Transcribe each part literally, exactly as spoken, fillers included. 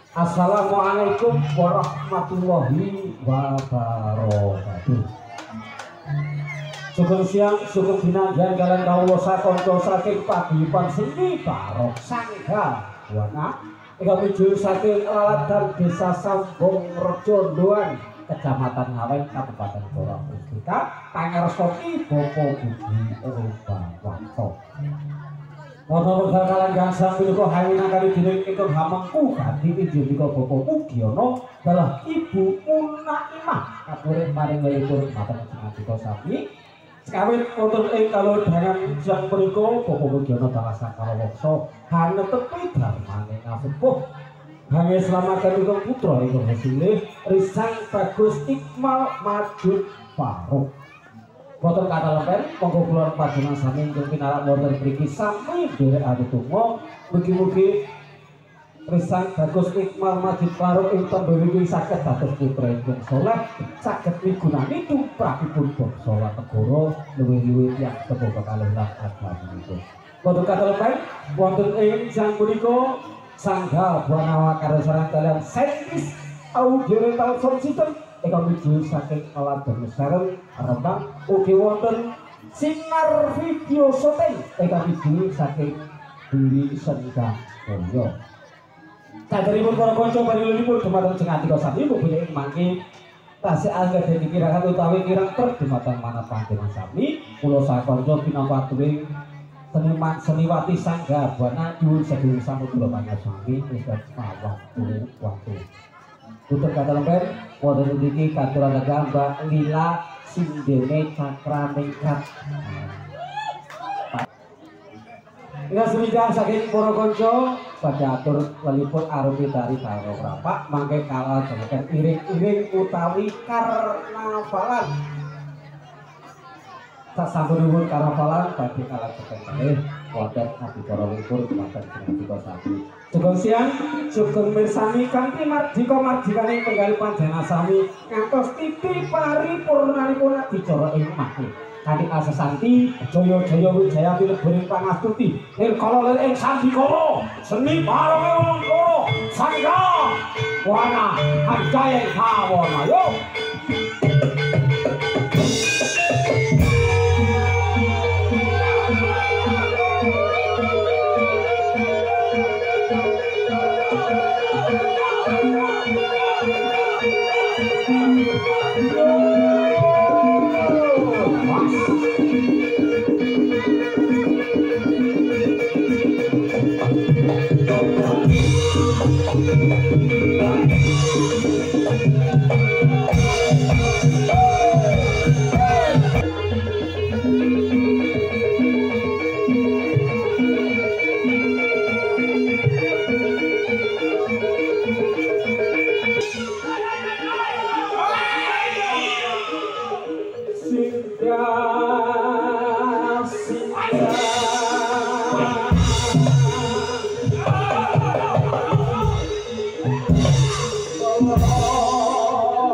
Assalamualaikum warahmatullahi wabarakatuh. Sugeng siang, sugeng dinangan kalian kawula sakonco saking paguyuban seni barok sangga wana ingkang miju saking Laladan Desa Sambung Rejo Ndoan, Kecamatan Ngawen, Kabupaten Blora Pustika, pangertosi Bapak Budi Urbawanto. Wonten wekdal kalian gangsal punika hawina kali dening ingkang hamengku kanthi injil menika Bapak Mugiono dalah Ibu Munaimah kapurip maringelipun maten sangadika sami. Sekawit wonten ing kalodhangan siang punika Bapak Mugiono dalah sakalawaksa hanetepi dharmane ngasepuh. Hangge slametipun putra ingkang hasilih Risang Bagus Iqmal Majud Faruk. Boten kata lempen, monggo kula panjenengan sami ingkang pinarak wonten mriki sami nderek adedonga mugi-mugi Risang Bagus Iqmal Majid Faruk ing tembe iki saged dados putra ingkang saleh, saged migunani tumrapipun bangsa lan negara luwih-luwih tiyang tepung kekalih lan agamanipun. Boten kata lempen, wonten ing sang punika sangga Buanawa karesaran kalian saintis audio rental sound system ingkang miju saking Laladan Sereng Rembang, ugi wonten sinar video syuting ingkang miju saking Buli Senda Boyo. Saderipun para kanca panjenenganipun dumateng Jengatika sami mugi ing mangke tasih anggadhahi dikirakan utawi kirang ter dumateng manah panjenengan sami kula sakonco pinampa tuwing seniman seniwati sangga Buana nyuwun sedulur samudra panjenengan wis waktu waktu. Puter kata lempen, wonten niki katuran Mbak Lila Sindene Cakra Ningkat. Ing semisal saking para kanca badhe atur lelipun arupi tari karo rapak mangke kala jenengan iring-iring utawi karnavalan. Sasampunipun karnavalan badhe kala jenengan wonten adicara likur dumateng Jengatika sami. Sugeng siang, sugeng mirsani kanthi mardika mardikane penggal panjenengan sami ngantos titi paripurnanipun adicara ing mangke. Kanthi asesanti jaya-jaya wijaya pileburing pangastuti nirkala lir ing sandikala seni baronge wangkara sangga wana hanjaya kawana yo. Oh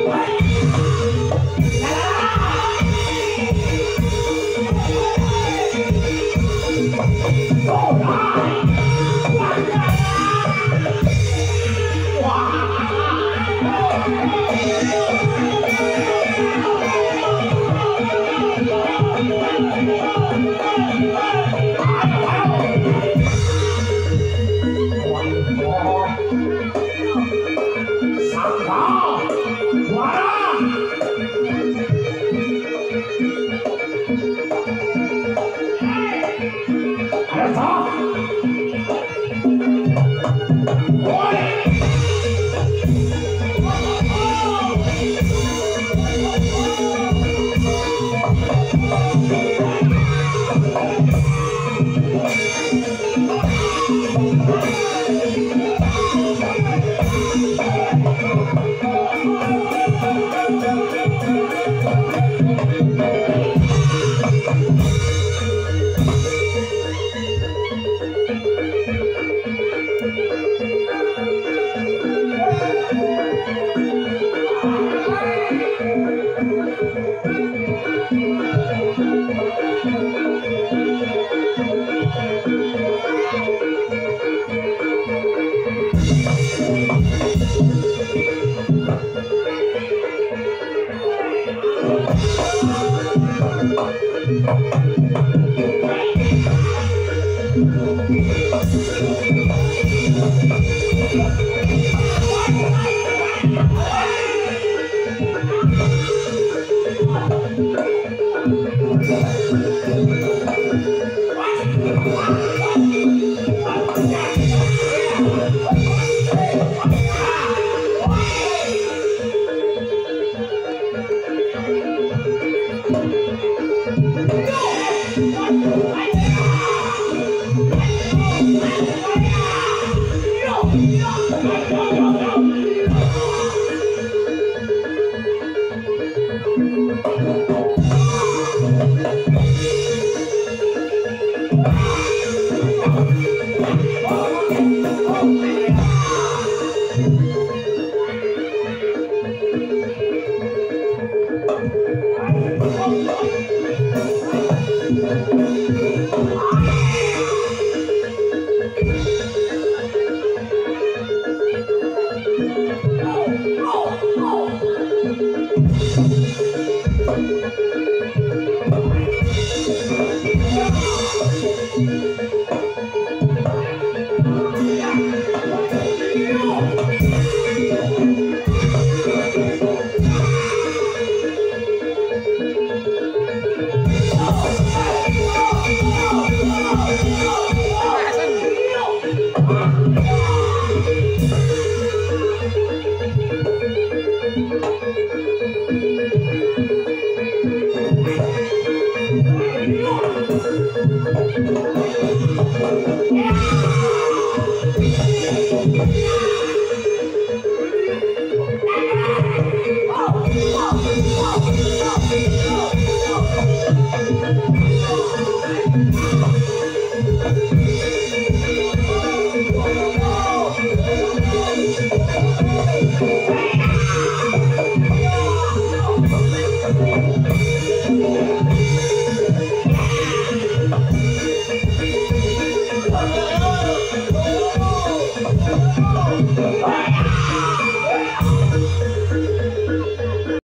Bye.